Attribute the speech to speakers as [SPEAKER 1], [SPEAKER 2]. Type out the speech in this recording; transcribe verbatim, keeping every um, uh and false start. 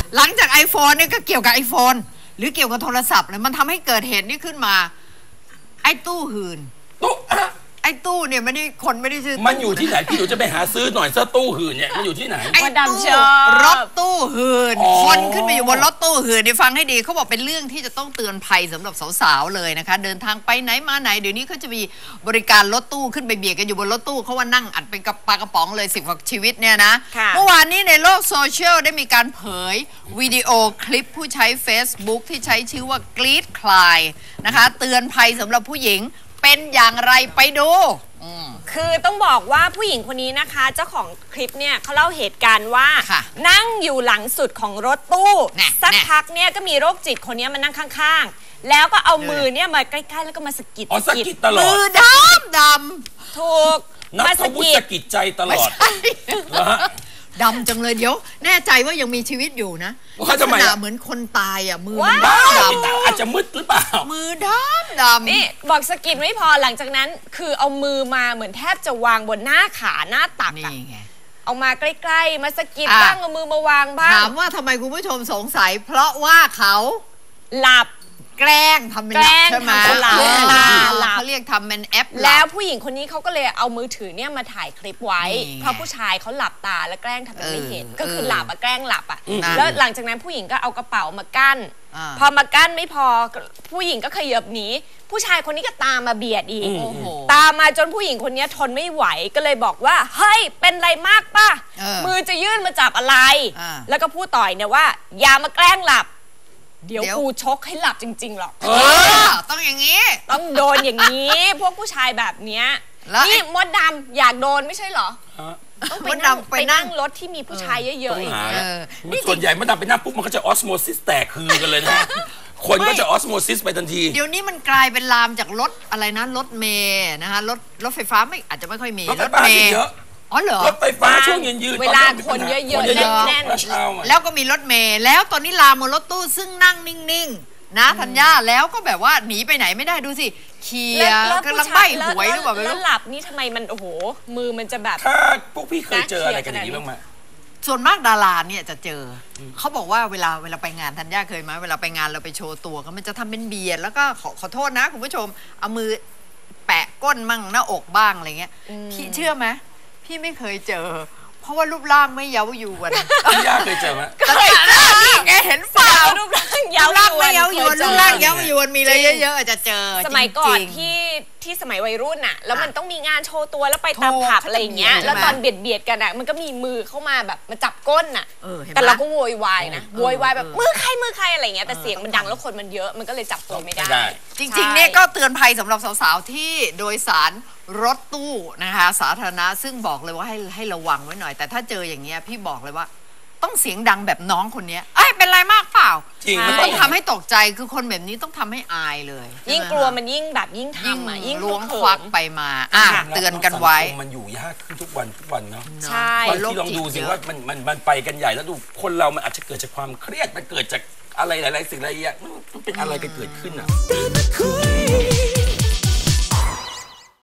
[SPEAKER 1] หลังจาก iPhone เนี่ยก็เกี่ยวกับ iPhone หรือเกี่ยวกับโทรศัพท์เลยมันทำให้เกิดเหตุนี้ขึ้นมาไอ้ตู้หื่น
[SPEAKER 2] ตู้
[SPEAKER 1] ไอ้ตู้เนี่ยไม่ได้คนไม่ได้ซื้อ
[SPEAKER 2] มันอยู่ที่ไหนพี่หนูจะไปหาซื้อหน่อยซะตู้หื่นเนี่ยมันอยู่ที่ไหน
[SPEAKER 1] ไอ้ตู้รถตู้หื่นคนขึ้นไปอยู่บนรถตู้หื่นนี่ฟังให้ดีเขาบอกเป็นเรื่องที่จะต้องเตือนภัยสำหรับสาวๆเลยนะคะเดินทางไปไหนมาไหนเดี๋ยวนี้เขาจะมีบริการรถตู้ขึ้นไปเบียดกันอยู่บนรถตู้เขาว่านั่งอัดเป็นกระปากระป๋องเลยสิบกว่าชีวิตเนี่ยนะเมื่อวานนี้ในโลกโซเชียลได้มีการเผยวิดีโอคลิปผู้ใช้ Facebook ที่ใช้ชื่อว่ากรี๊ดคลายนะคะเตือนภัยสำหรับผู้หญิงเป็นอย่างไรไปดู
[SPEAKER 3] คือต้องบอกว่าผู้หญิงคนนี้นะคะเจ้าของคลิปเนี่ยเขาเล่าเหตุการณ์ว่านั่งอยู่หลังสุดของรถตู้สักพักเนี่ยก็มีโรคจิตคนนี้มานั่งข้างๆแล้วก็เอามือเนี่ยมาใกล้ๆแล้วก็มาสะกิด
[SPEAKER 2] อ๋อสะกิดตลอด
[SPEAKER 1] มือดำด
[SPEAKER 3] ำถูก
[SPEAKER 2] มาสะกิดสะกิดใจตลอด
[SPEAKER 1] ดำจังเลยเดี๋ยวแน่ใจว่ายังมีชีวิตอยู่นะลักษณะเหมือนคนตายอ่ะมือมันดำ
[SPEAKER 2] อาจจะมืดหรือเปล่า
[SPEAKER 1] มือดำดำ
[SPEAKER 3] นี่บอกสะกิดไม่พอหลังจากนั้นคือเอามือมาเหมือนแทบจะวางบนหน้าขาหน้าตักอ่ะเอามาใกล้ๆมาสะกิดบ้างเอามือมาวางบ้าง
[SPEAKER 1] ถามว่าทำไมคุณผู้ชมสงสัยเพราะว่าเขา
[SPEAKER 3] หลับ
[SPEAKER 1] แกล้งทำเป็นหลับใช่ไหม
[SPEAKER 3] หลับ
[SPEAKER 1] เขาเรียกทำเป็นแอป
[SPEAKER 3] แล้วผู้หญิงคนนี้เขาก็เลยเอามือถือเนี่ยมาถ่ายคลิปไว้เพราะผู้ชายเขาหลับตาแล้วแกล้งทำเป็นไม่เห็นก็คือหลับอะแกล้งหลับอะแล้วหลังจากนั้นผู้หญิงก็เอากระเป๋ามากั้นพอมากั้นไม่พอผู้หญิงก็ขยับหนีผู้ชายคนนี้ก็ตามมาเบียดอีกตามมาจนผู้หญิงคนนี้ทนไม่ไหวก็เลยบอกว่าเฮ้ยเป็นไรมากป่ะมือจะยื่นมาจับอะไรแล้วก็พูดต่อยเนี่ยว่าอย่ามาแกล้งหลับเดี๋ยวกูชกให้หลับจริงๆหรอก
[SPEAKER 1] ต้องอย่างนี้
[SPEAKER 3] ต้องโดนอย่างนี้พวกผู้ชายแบบเนี้ยนี่มดดำอยากโดนไม่ใช่เหรอต้องไปนั่งไปนั่งรถที่มีผู้ชายเยอะๆอย่างเงี้ย
[SPEAKER 2] ส่วนใหญ่มดดำไปนั่งปุ๊บมันก็จะออสโมซิสแตกคือกันเลยนะคนก็จะออสโมซิสไปทันที
[SPEAKER 1] เดี๋ยวนี้มันกลายเป็นลามจากรถอะไรนะรถเมย์นะคะรถรถไฟฟ้าไม่อาจจะไม่ค่อยมี
[SPEAKER 2] รถเมย์
[SPEAKER 1] อ๋อเหรอ
[SPEAKER 2] รถไฟฟ้าช่วงยืน
[SPEAKER 3] ๆเวลาคนเยอะๆแน่น
[SPEAKER 1] ๆแล้วก็มีรถเมล์แล้วตอนนี้ลามบนรถตู้ซึ่งนั่งนิ่งๆนะธัญญาแล้วก็แบบว่าหนีไปไหนไม่ได้ดูสิเคียร์กำลังใบ้หวยหรือเปล่า
[SPEAKER 3] แล้วหลับนี่ทำไมมันโอ้โหมือมันจะแบบ
[SPEAKER 2] ถ้าพวกพี่เคยเจออะไรกันอย่างนี้บ้างไหม
[SPEAKER 1] ส่วนมากดาราเนี่ยจะเจอเขาบอกว่าเวลาเวลาไปงานธัญญาเคยไหมเวลาไปงานเราไปโชว์ตัวก็มันจะทำเป็นเบียดแล้วก็ขอขอโทษนะคุณผู้ชมเอามือแปะก้นมั่งหน้าอกบ้างอะไรเงี้ยพี่เชื่อไหมพี่ไม่เคยเจอเพราะว่ารูปร่างไม่เย้ายวน
[SPEAKER 2] พี่ย่าเคยเจอไหม
[SPEAKER 1] เคยเจอนี่ไงเห็นเปล่ารูปร่างเย้ายวนไม่เย้ายวนรูปร่างเย้ายวนมีอะไรเยอะๆจะเจอ
[SPEAKER 3] สมัยก่อนที่ที่สมัยวัยรุ่นน่ะแล้วมันต้องมีงานโชว์ตัวแล้วไปตามผับอะไรเงี้ยแล้วตอนเบียดเบียดกันอ่ะมันก็มีมือเข้ามาแบบมาจับก้นน่ะแต่เราก็โวยวายนะโวยวายแบบมือใครมือใครอะไรเงี้ยแต่เสียงมันดังแล้วคนมันเยอะมันก็เลยจับตัวไม่ได้
[SPEAKER 1] จริงๆเนี่ยก็เตือนภัยสำหรับสาวๆที่โดยสารรถตู้นะคะสาธารณะซึ่งบอกเลยว่าให้ให้ระวังไว้หน่อยแต่ถ้าเจออย่างเงี้ยพี่บอกเลยว่าต้องเสียงดังแบบน้องคนนี้เอ้ยเป็นไรมากเปล่า
[SPEAKER 2] จริง
[SPEAKER 1] มันต้องทำให้ตกใจคือคนแบบนี้ต้องทำให้อายเลย
[SPEAKER 3] ยิ่งกลัวมันยิ่งแบบยิ่งทำอ่ะยิ่ง
[SPEAKER 1] ล้วงควักไปมาอ่ะเตือนกันไว้
[SPEAKER 2] มันอยู่ยากขึ้นทุกวันทุกวันเนาะ
[SPEAKER 3] ใช่
[SPEAKER 2] ที่ลองดูสิว่ามันมันมันไปกันใหญ่แล้วดูคนเรามันอาจจะเกิดจากความเครียดมันเกิดจากอะไรหลายๆสิ่งหลายอย่างมันเป็นอะไรกันเกิดขึ้นอ่ะ